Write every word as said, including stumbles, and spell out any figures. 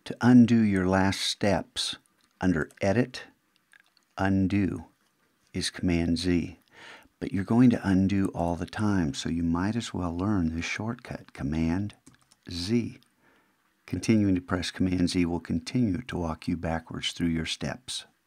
To undo your last steps, under Edit, Undo is Command Z. But you're going to undo all the time, so you might as well learn this shortcut, Command Z. Continuing to press Command Z will continue to walk you backwards through your steps.